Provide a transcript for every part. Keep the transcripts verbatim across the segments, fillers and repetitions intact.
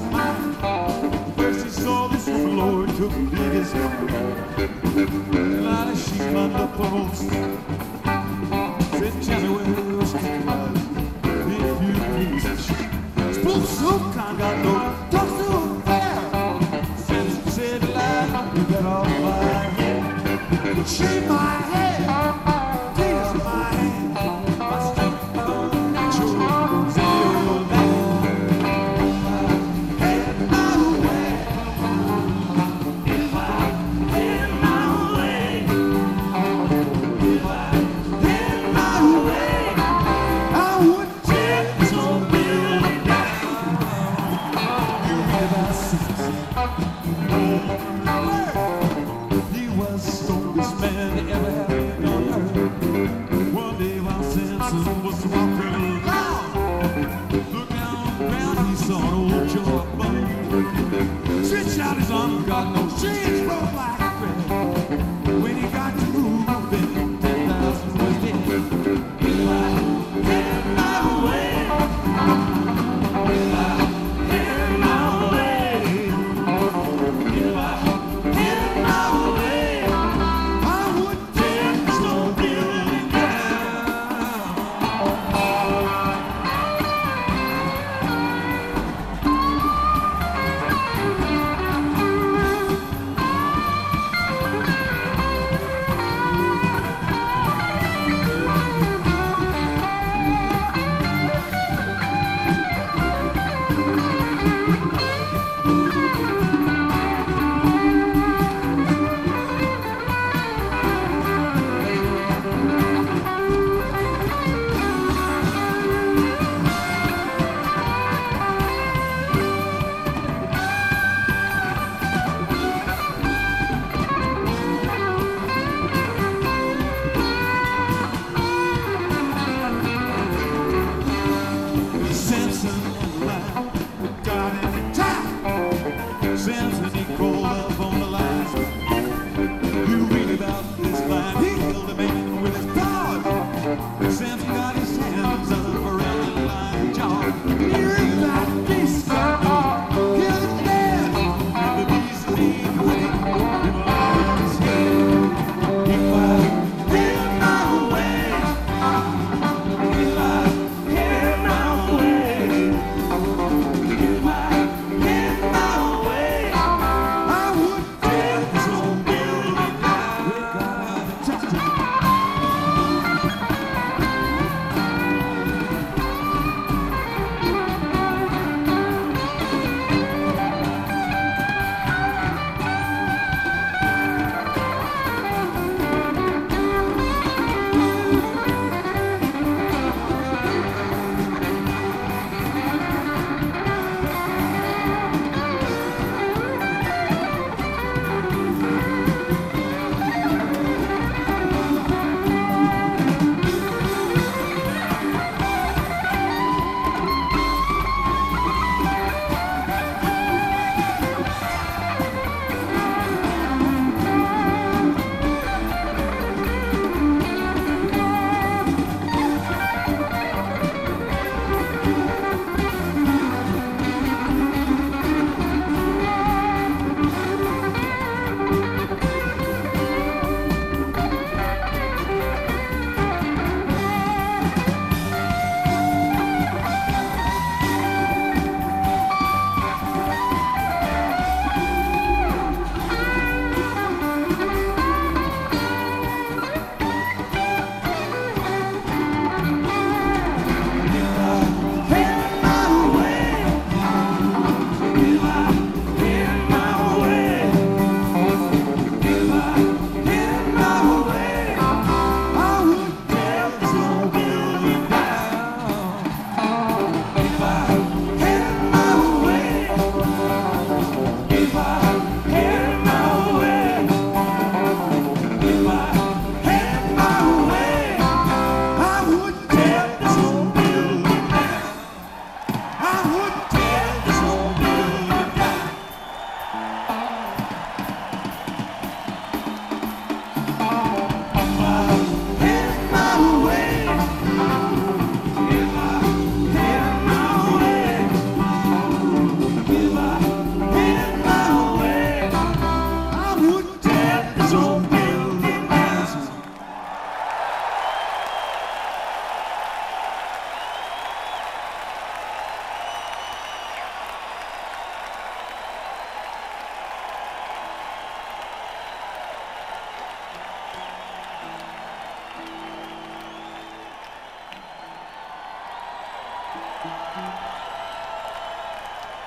mind. First he saw the Lord took the biggest and out of sheep on the post. Said, tell me where was the blood, if you please. Spoke so kind, got no talk so fair. Said, she said, lie, you got off my head. Shave my head, tease my hand. My strength don't natural, say your land. Head my way. If I head my way, if I head my way, I wouldn't take so really down. You never see. He was the strongest man ever had been on earth. One day while Samson was walking along, looked down on the ground, he saw an old jawbone. Stretched out his arm, God knows, chains broke like thread. When he got to moving, ten thousand was dead. If I had my way, if I had my way, if I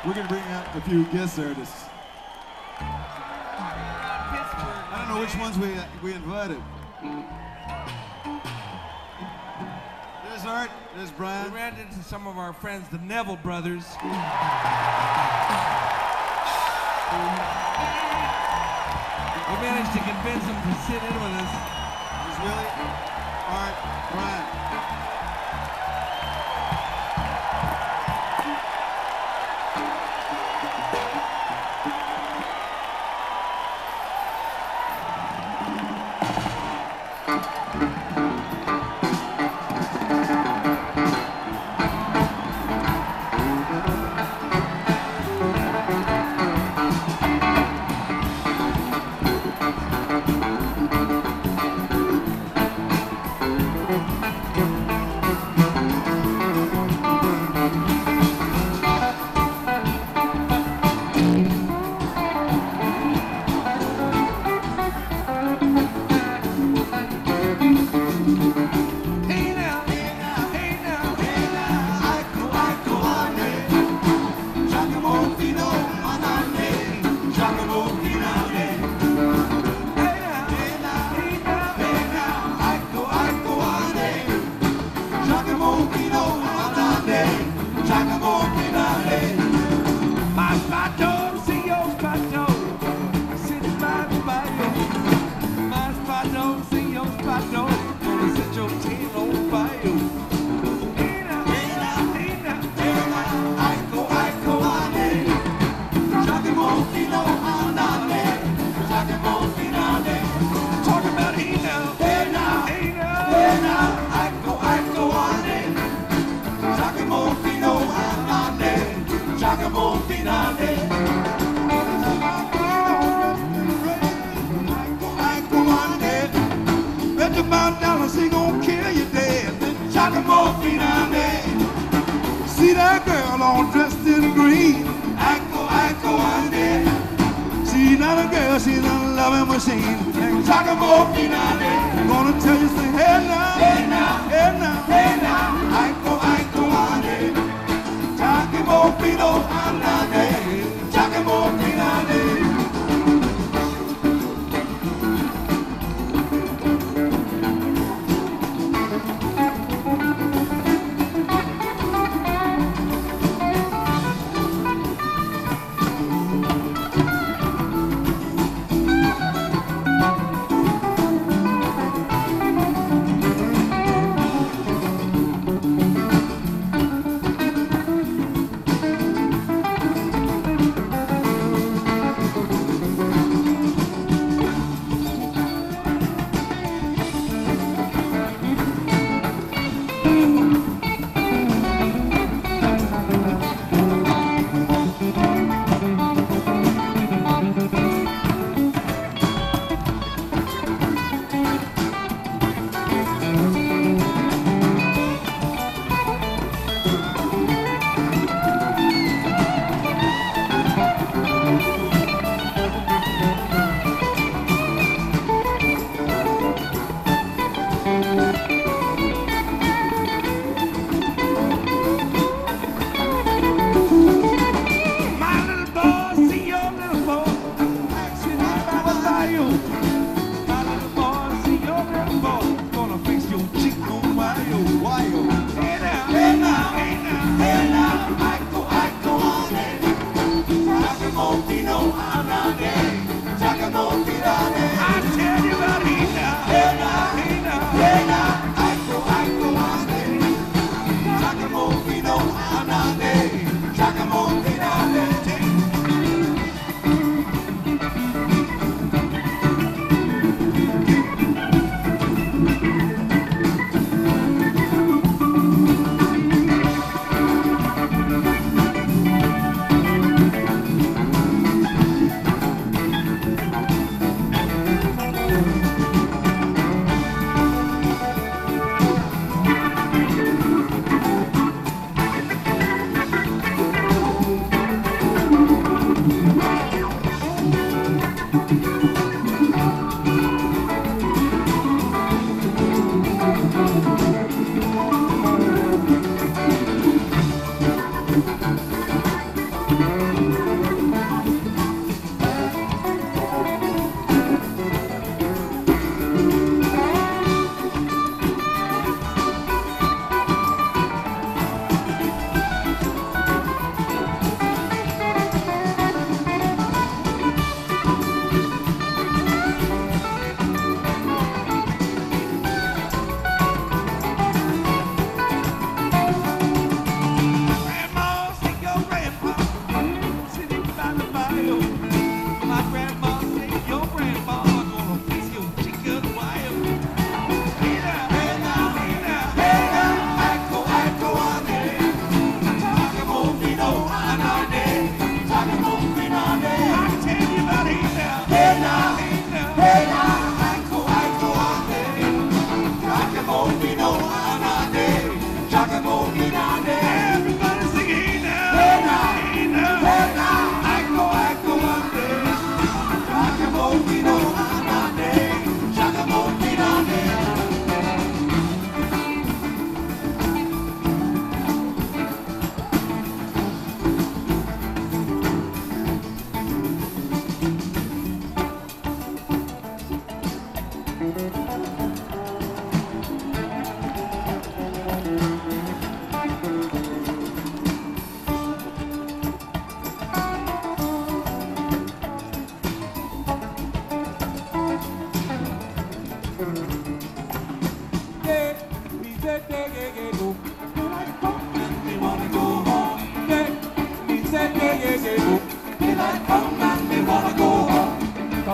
We're going to bring out a few guest artists. I don't know which ones we, we invited. There's Art, there's Brian. We ran into some of our friends, the Neville brothers. We managed to convince them to sit in with us. There's Willie, Art, Brian. See that girl all dressed in green. I go, I go on there. See now the girl, she's a loving machine. Chacamo Finale. Gonna tell you, say, hey now, hey now, hey now, hey now. I go, I go on there. Chacamo Finale. Chacamo Finale.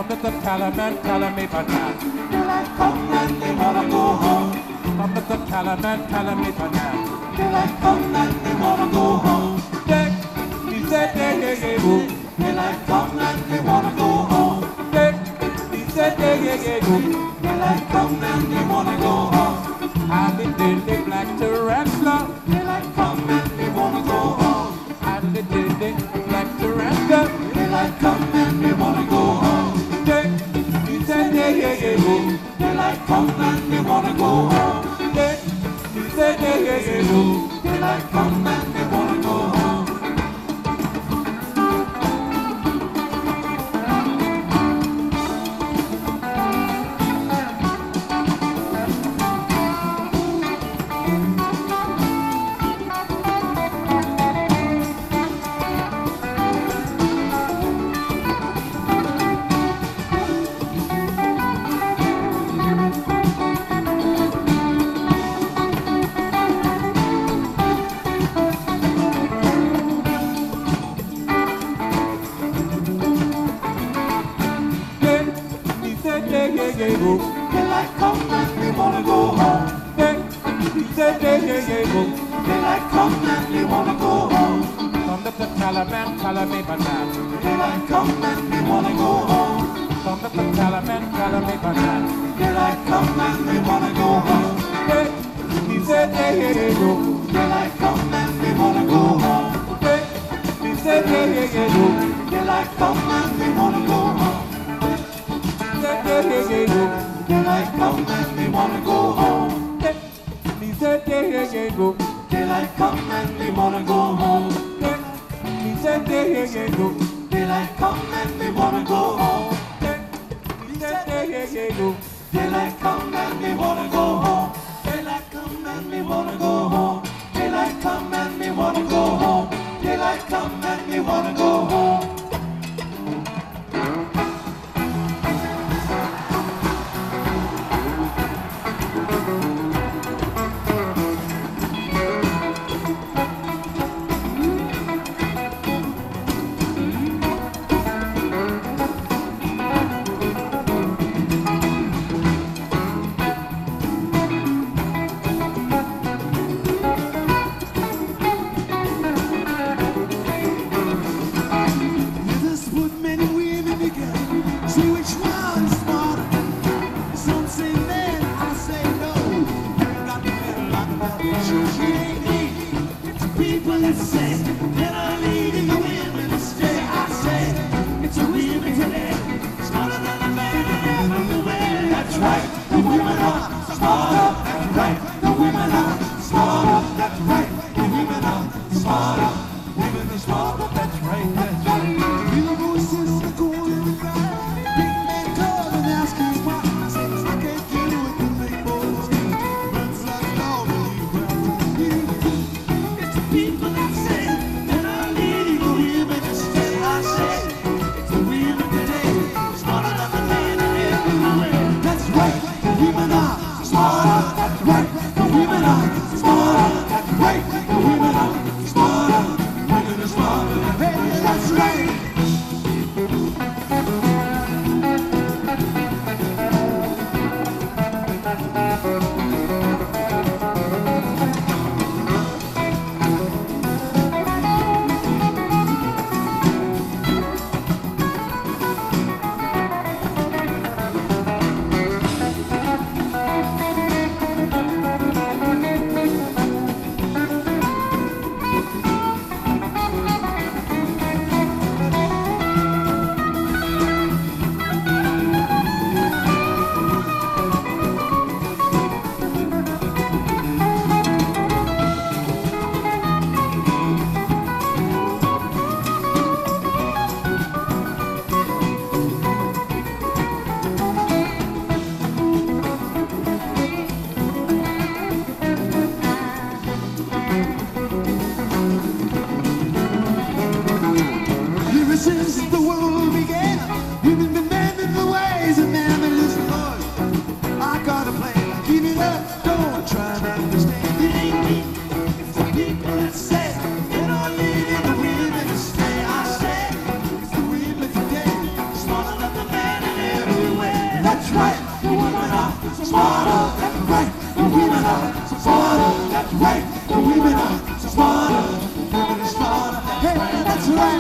Come to the Talaman, Talame Banana. Daylight come and they wanna go home. Come to the Talaman, Talame Banana. Daylight come and they wanna go home. Deck, he said, yeah, yeah, yeah, boo. Daylight come and they wanna go home. Deck, he said, yeah, yeah, yeah, boo. Daylight come and they wanna go home. I'm the dilly black tarantula. Daylight come and they wanna go home. I'm the dilly black tarantula. Daylight come and they wanna go home. Deck, he said, yeah, yeah, yeah, boo. Daylight come and they wanna go home. Deck, he said, yeah, yeah, yeah, boo. Daylight come and they wanna go home. Daylight come and they wanna go home. He said, yeah, yeah, yeah, boo. Daylight come and they wanna go home. Come to the Talaman, Talame Banana. Daylight come and they wanna go home. Come to the Talaman, Talame Banana. Daylight come and they wanna go home. He said, yeah, yeah, yeah, boo. Daylight come and they wanna go home. He said, yeah, yeah, yeah, boo. Daylight come and they wanna go home. He said, yeah, yeah, yeah, boo. Daylight come and they wanna go home. He said, yeah, yeah, yeah, boo. Daylight come and they wanna go home. He said, yeah, yeah, yeah, boo. Daylight come and they wanna go home. He said, yeah, yeah, yeah, boo. Daylight come and they wanna go home. Daylight come and they wanna go home. Daylight come and they wanna go home. Daylight come and they wanna go home. right, the women are smarter. That's right, the women are smarter. That's right, the women are smarter. The women are smarter. Hey, that's right.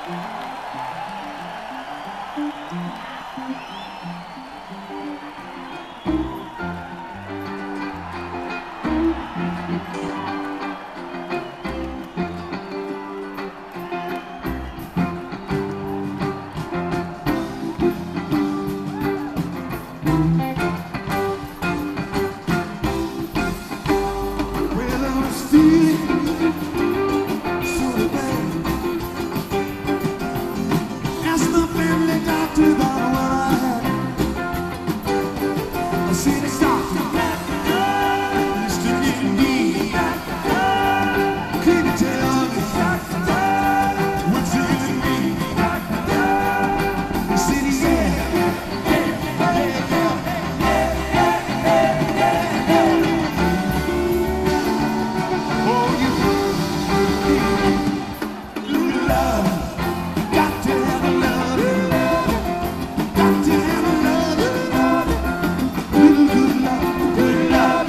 Well, I was feeling sort of bad. Asked my family doctor about what I had. I said it's doctor, used to get me. Couldn't tell me what's in me. He said, yeah, yeah, yeah, yeah. Oh, you good love, got to have a love, got to have a love, little good love, good love.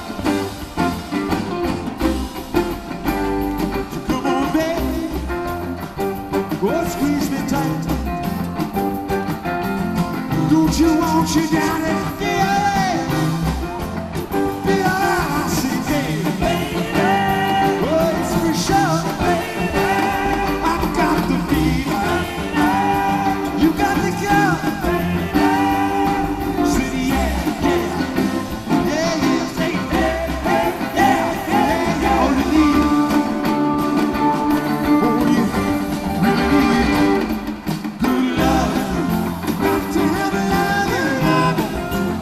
So come on, baby, oh, squeeze me tight. Don't you want your daddy? Yeah, yeah, I see, baby. Oh, it's for sure. I got the fever. You got the girl. Say yeah, yeah, yeah, yeah. Say yeah, yeah, yeah, yeah. Oh, you need, oh, you really need good love. Got to have a love.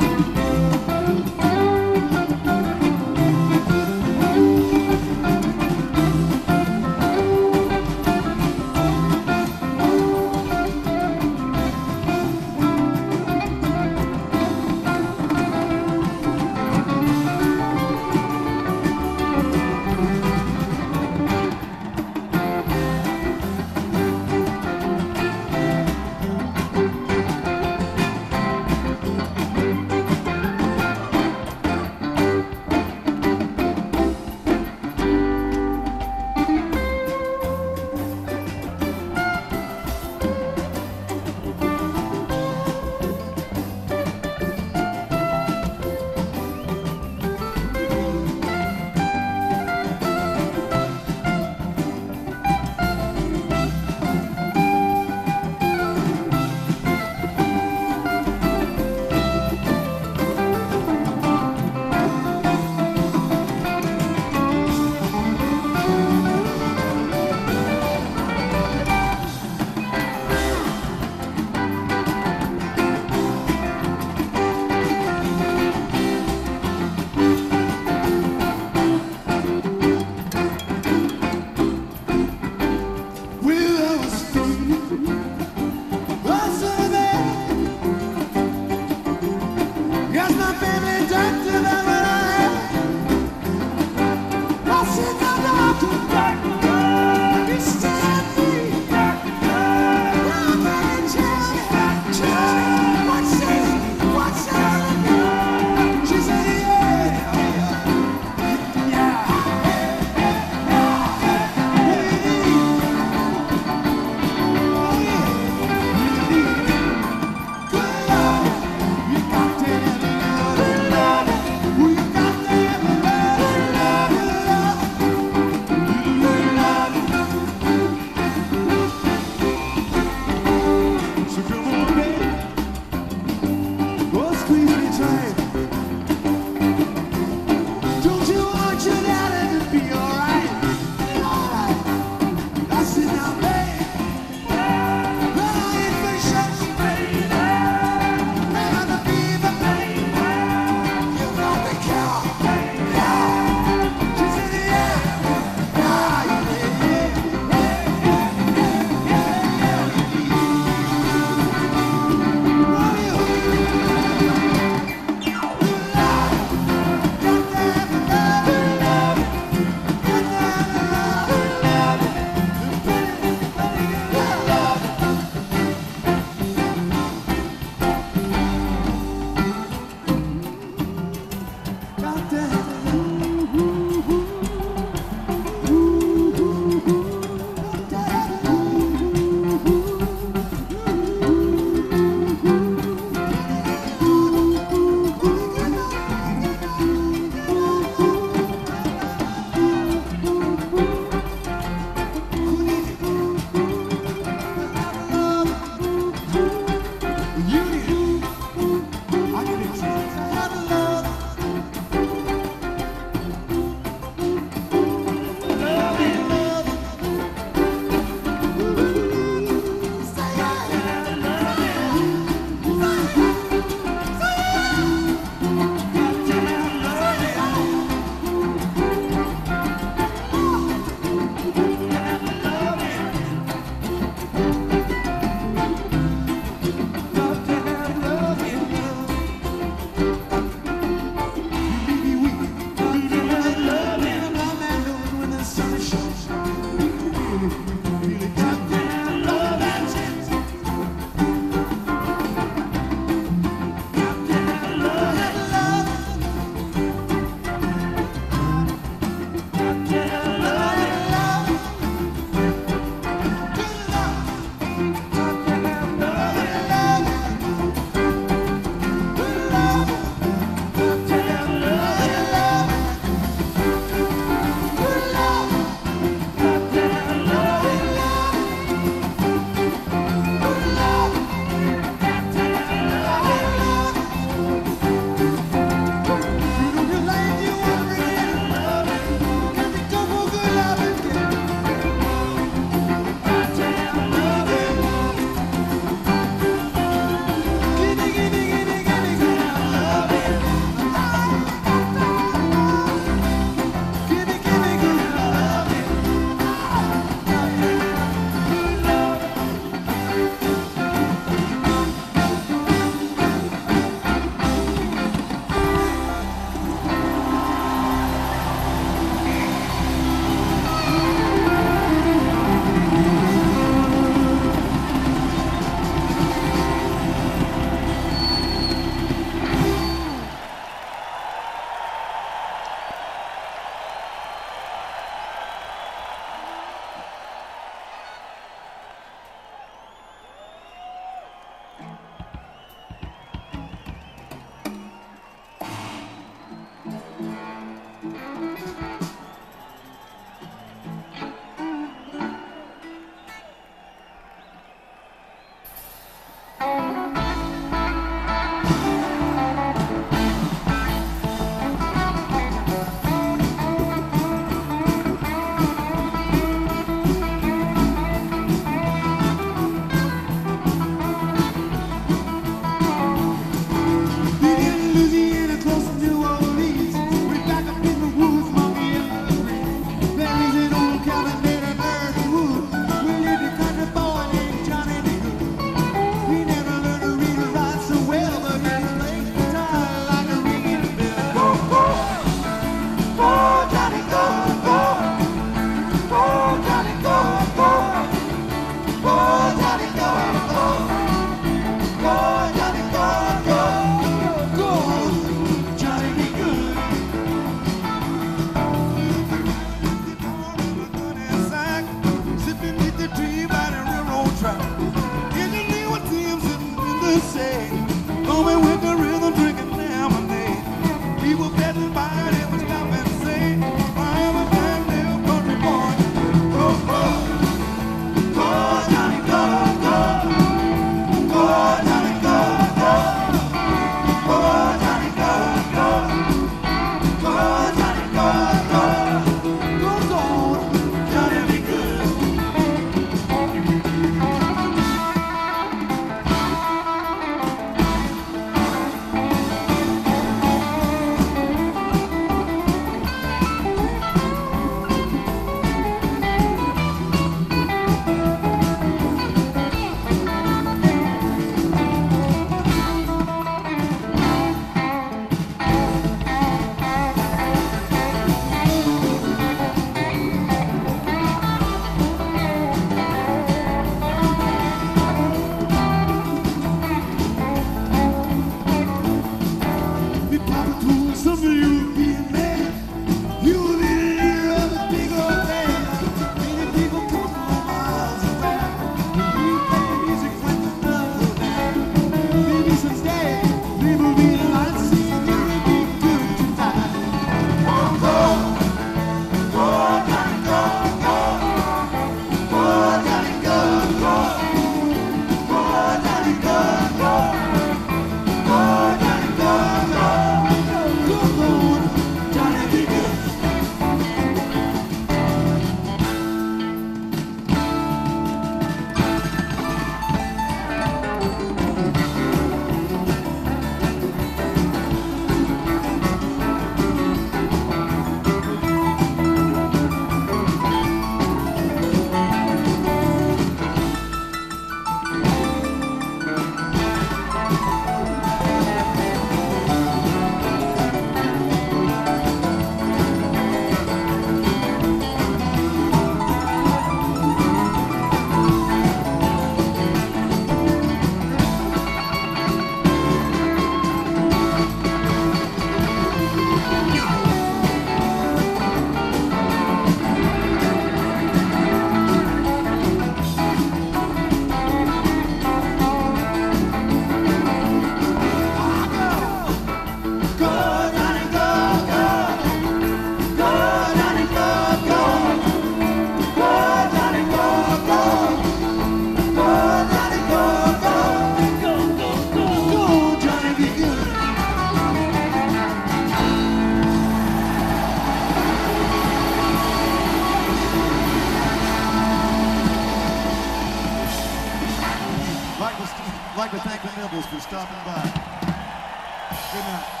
I'd like to thank the Nibbles for stopping by. Good night.